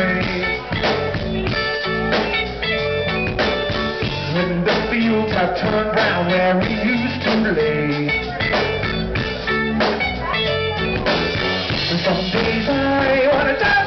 away. When the fields have turned round where we used to lay. Some days I wanna die.